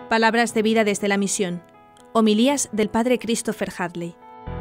Palabras de vida desde la misión. Homilías del Padre Christopher Hadley.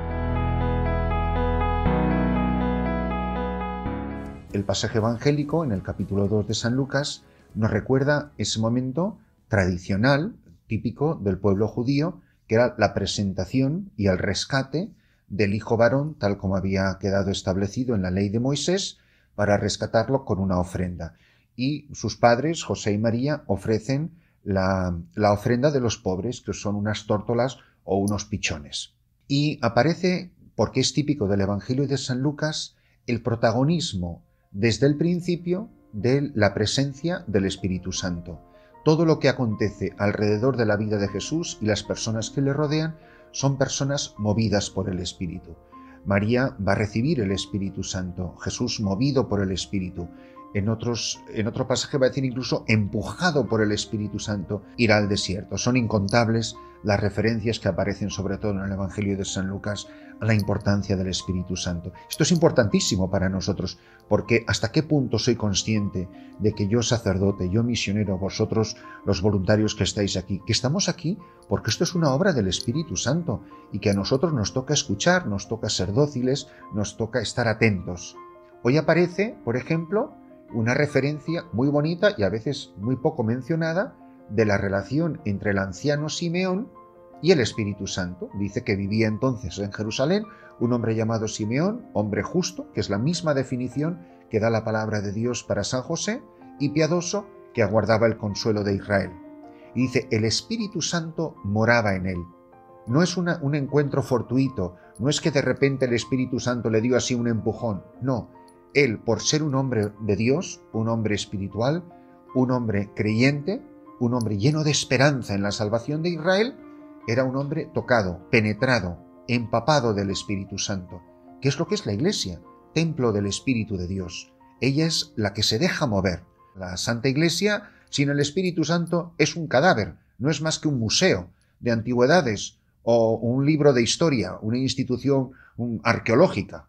El pasaje evangélico en el capítulo 2 de San Lucas nos recuerda ese momento tradicional, típico del pueblo judío, que era la presentación y el rescate del hijo varón, tal como había quedado establecido en la ley de Moisés, para rescatarlo con una ofrenda. Y sus padres, José y María, ofrecen la ofrenda de los pobres, que son unas tórtolas o unos pichones. Y aparece, porque es típico del Evangelio de San Lucas, el protagonismo desde el principio de la presencia del Espíritu Santo. Todo lo que acontece alrededor de la vida de Jesús y las personas que le rodean son personas movidas por el Espíritu. María va a recibir el Espíritu Santo, Jesús movido por el Espíritu. En otro pasaje va a decir incluso empujado por el Espíritu Santo, irá al desierto. Son incontables las referencias que aparecen sobre todo en el Evangelio de San Lucas a la importancia del Espíritu Santo. Esto es importantísimo para nosotros, porque hasta qué punto soy consciente de que yo sacerdote, yo misionero, vosotros los voluntarios que estáis aquí, que estamos aquí porque esto es una obra del Espíritu Santo y que a nosotros nos toca escuchar, nos toca ser dóciles, nos toca estar atentos. Hoy aparece, por ejemplo, una referencia muy bonita y a veces muy poco mencionada de la relación entre el anciano Simeón y el Espíritu Santo. Dice que vivía entonces en Jerusalén un hombre llamado Simeón, hombre justo, que es la misma definición que da la palabra de Dios para San José, y piadoso, que aguardaba el consuelo de Israel. Y dice, el Espíritu Santo moraba en él. No es un encuentro fortuito, no es que de repente el Espíritu Santo le dio así un empujón, no. Él, por ser un hombre de Dios, un hombre espiritual, un hombre creyente, un hombre lleno de esperanza en la salvación de Israel, era un hombre tocado, penetrado, empapado del Espíritu Santo. ¿Qué es lo que es la Iglesia? Templo del Espíritu de Dios. Ella es la que se deja mover. La Santa Iglesia, sin el Espíritu Santo, es un cadáver, no es más que un museo de antigüedades o un libro de historia, una institución arqueológica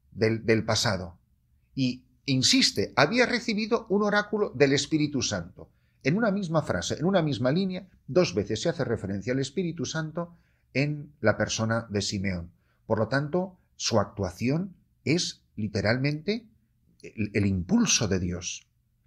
del pasado. Y insiste, había recibido un oráculo del Espíritu Santo. En una misma frase, en una misma línea, dos veces se hace referencia al Espíritu Santo en la persona de Simeón. Por lo tanto, su actuación es literalmente el impulso de Dios.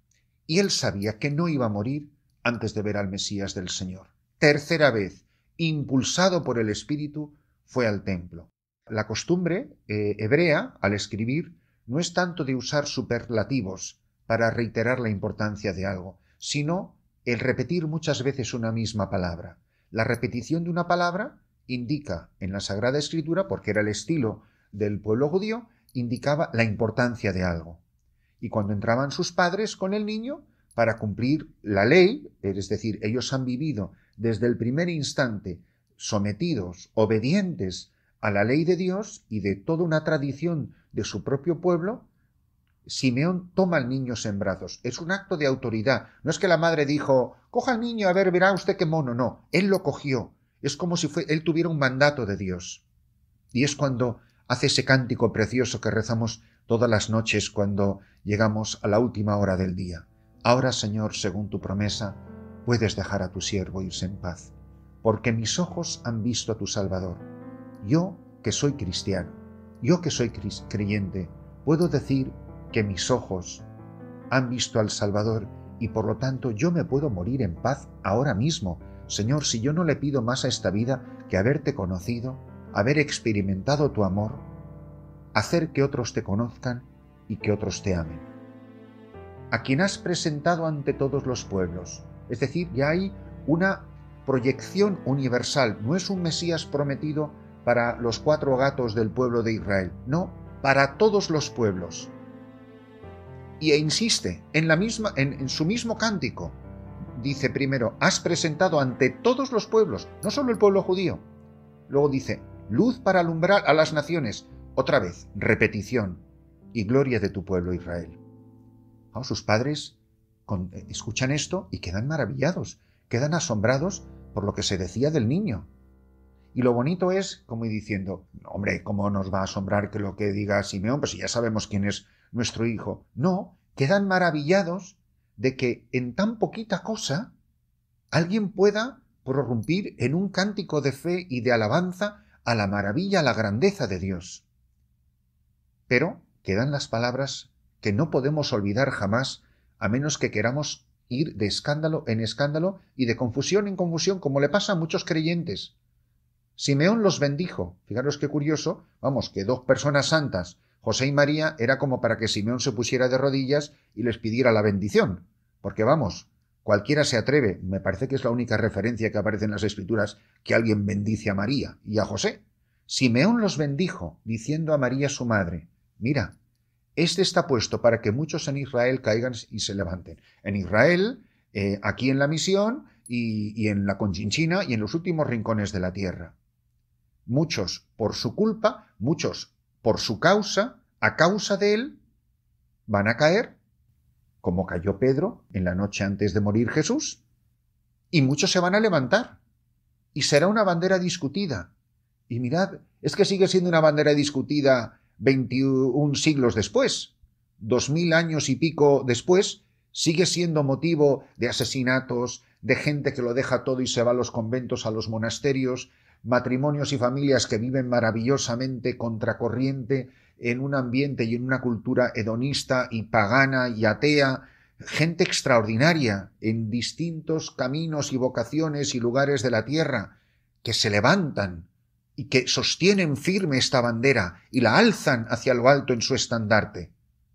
Y él sabía que no iba a morir antes de ver al Mesías del Señor. Tercera vez, impulsado por el Espíritu, fue al templo. La costumbre hebrea, al escribir, no es tanto de usar superlativos para reiterar la importancia de algo, sino el repetir muchas veces una misma palabra. La repetición de una palabra indica en la Sagrada Escritura, porque era el estilo del pueblo judío, indicaba la importancia de algo. Y cuando entraban sus padres con el niño, para cumplir la ley, es decir, ellos han vivido desde el primer instante sometidos, obedientes a la ley de Dios y de toda una tradición de su propio pueblo, Simeón toma al niño en brazos. Es un acto de autoridad. No es que la madre dijo, coja al niño, a ver, verá usted qué mono. No, él lo cogió. Es como si él tuviera un mandato de Dios. Y es cuando hace ese cántico precioso que rezamos todas las noches cuando llegamos a la última hora del día. Ahora, Señor, según tu promesa, puedes dejar a tu siervo irse en paz, porque mis ojos han visto a tu Salvador. Yo, que soy cristiano, yo que soy creyente, puedo decir que mis ojos han visto al Salvador y por lo tanto yo me puedo morir en paz ahora mismo. Señor, si yo no le pido más a esta vida que haberte conocido, haber experimentado tu amor, hacer que otros te conozcan y que otros te amen. A quien has presentado ante todos los pueblos. Es decir, ya hay una proyección universal. No es un Mesías prometido para los 4 gatos del pueblo de Israel. No, para todos los pueblos. Y insiste en su mismo cántico. Dice primero, has presentado ante todos los pueblos, no solo el pueblo judío. Luego dice, luz para alumbrar a las naciones. Otra vez, repetición, y gloria de tu pueblo Israel. Sus padres escuchan esto y quedan maravillados, quedan asombrados por lo que se decía del niño. Y lo bonito es, como diciendo, hombre, ¿cómo nos va a asombrar que lo que diga Simeón? Pues si ya sabemos quién es nuestro hijo. No, quedan maravillados de que en tan poquita cosa alguien pueda prorrumpir en un cántico de fe y de alabanza a la maravilla, a la grandeza de Dios. Pero quedan las palabras que no podemos olvidar jamás, a menos que queramos ir de escándalo en escándalo y de confusión en confusión, como le pasa a muchos creyentes. Simeón los bendijo. Fijaros qué curioso, vamos, que dos personas santas, José y María, era como para que Simeón se pusiera de rodillas y les pidiera la bendición. Porque vamos, cualquiera se atreve, me parece que es la única referencia que aparece en las Escrituras, que alguien bendice a María y a José. Simeón los bendijo, diciendo a María su madre: mira, este está puesto para que muchos en Israel caigan y se levanten. En Israel, aquí en la misión y en la Conchinchina y en los últimos rincones de la tierra. Muchos por su culpa, muchos por su causa, a causa de él, van a caer, como cayó Pedro en la noche antes de morir Jesús, y muchos se van a levantar, y será una bandera discutida. Y mirad, es que sigue siendo una bandera discutida 21 siglos después, 2000 años y pico después, sigue siendo motivo de asesinatos, de gente que lo deja todo y se va a los conventos, a los monasterios, matrimonios y familias que viven maravillosamente contracorriente en un ambiente y en una cultura hedonista y pagana y atea, gente extraordinaria en distintos caminos y vocaciones y lugares de la tierra que se levantan y que sostienen firme esta bandera y la alzan hacia lo alto en su estandarte.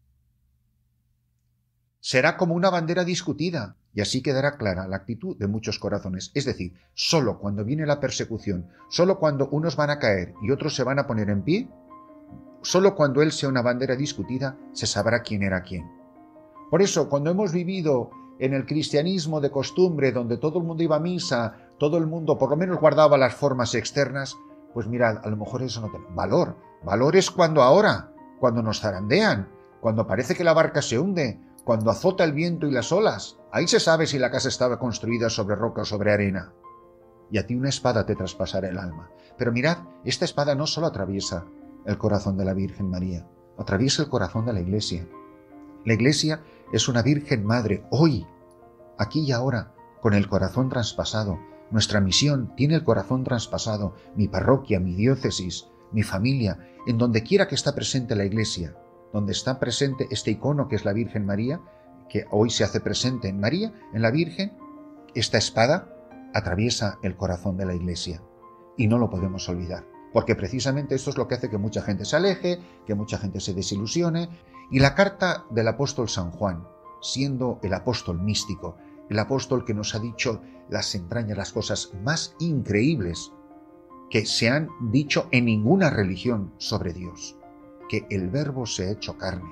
Será como una bandera discutida, y así quedará clara la actitud de muchos corazones. Es decir, solo cuando viene la persecución, solo cuando unos van a caer y otros se van a poner en pie, solo cuando él sea una bandera discutida, se sabrá quién era quién. Por eso, cuando hemos vivido en el cristianismo de costumbre, donde todo el mundo iba a misa, todo el mundo por lo menos guardaba las formas externas, pues mirad, a lo mejor eso no tiene valor. Valor es cuando ahora, cuando nos zarandean, cuando parece que la barca se hunde, cuando azota el viento y las olas, ahí se sabe si la casa estaba construida sobre roca o sobre arena. Y a ti una espada te traspasará el alma. Pero mirad, esta espada no solo atraviesa el corazón de la Virgen María, atraviesa el corazón de la Iglesia. La Iglesia es una Virgen Madre, hoy, aquí y ahora, con el corazón traspasado. Nuestra misión tiene el corazón traspasado, mi parroquia, mi diócesis, mi familia, en donde quiera que está presente la Iglesia, donde está presente este icono que es la Virgen María, que hoy se hace presente en María, en la Virgen, esta espada atraviesa el corazón de la Iglesia y no lo podemos olvidar, porque precisamente esto es lo que hace que mucha gente se aleje, que mucha gente se desilusione. Y la carta del apóstol San Juan, siendo el apóstol místico, el apóstol que nos ha dicho las entrañas, las cosas más increíbles que se han dicho en ninguna religión sobre Dios, que el Verbo se ha hecho carne.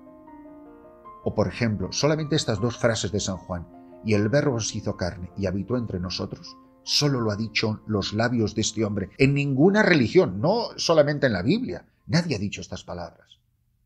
O por ejemplo, solamente estas dos frases de San Juan: y el Verbo se hizo carne y habitó entre nosotros, solo lo ha dicho los labios de este hombre. En ninguna religión, no solamente en la Biblia, nadie ha dicho estas palabras.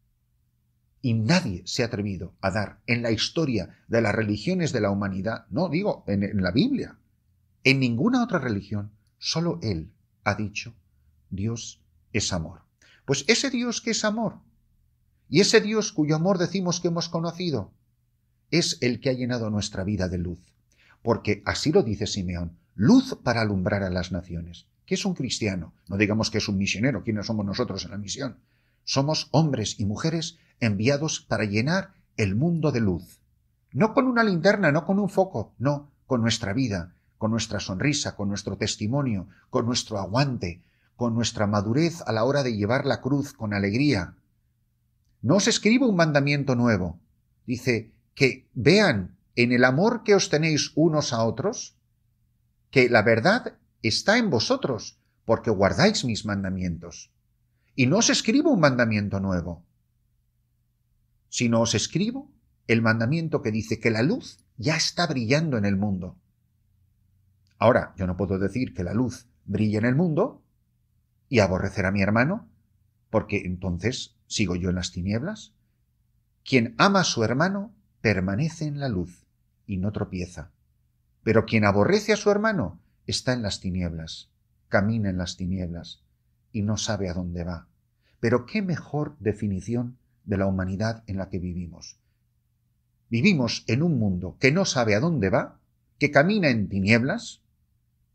Y nadie se ha atrevido a dar en la historia de las religiones de la humanidad, no digo en la Biblia, en ninguna otra religión, solo Él ha dicho: Dios es amor. Pues ese Dios que es amor, y ese Dios cuyo amor decimos que hemos conocido, es el que ha llenado nuestra vida de luz. Porque así lo dice Simeón: luz para alumbrar a las naciones. ¿Qué es un cristiano? No digamos que es un misionero. ¿Quiénes somos nosotros en la misión? Somos hombres y mujeres enviados para llenar el mundo de luz. No con una linterna, no con un foco, no, con nuestra vida, con nuestra sonrisa, con nuestro testimonio, con nuestro aguante, con nuestra madurez a la hora de llevar la cruz con alegría. No os escribo un mandamiento nuevo. Dice que vean en el amor que os tenéis unos a otros, que la verdad está en vosotros, porque guardáis mis mandamientos. Y no os escribo un mandamiento nuevo, sino os escribo el mandamiento que dice que la luz ya está brillando en el mundo. Ahora, yo no puedo decir que la luz brille en el mundo y aborrecer a mi hermano, porque entonces sigo yo en las tinieblas. Quien ama a su hermano permanece en la luz y no tropieza. Pero quien aborrece a su hermano está en las tinieblas, camina en las tinieblas y no sabe a dónde va. Pero qué mejor definición de la humanidad en la que vivimos. Vivimos en un mundo que no sabe a dónde va, que camina en tinieblas,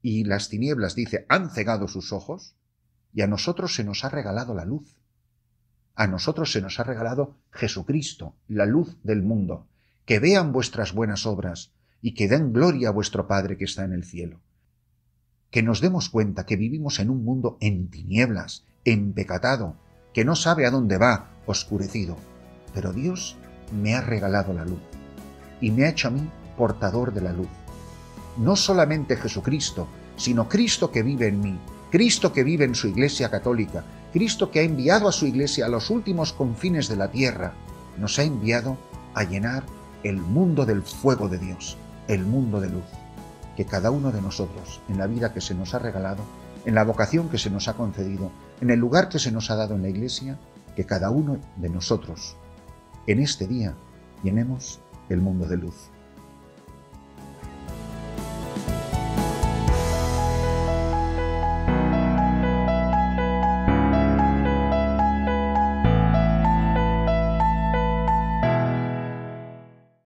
y las tinieblas, dice, han cegado sus ojos, y a nosotros se nos ha regalado la luz. A nosotros se nos ha regalado Jesucristo, la luz del mundo. Que vean vuestras buenas obras y que den gloria a vuestro Padre que está en el cielo. Que nos demos cuenta que vivimos en un mundo en tinieblas, empecatado, que no sabe a dónde va, oscurecido. Pero Dios me ha regalado la luz y me ha hecho a mí portador de la luz. No solamente Jesucristo, sino Cristo que vive en mí, Cristo que vive en su Iglesia católica, Cristo que ha enviado a su Iglesia a los últimos confines de la tierra, nos ha enviado a llenar el mundo del fuego de Dios, el mundo de luz. Que cada uno de nosotros, en la vida que se nos ha regalado, en la vocación que se nos ha concedido, en el lugar que se nos ha dado en la Iglesia, que cada uno de nosotros, en este día, llenemos el mundo de luz.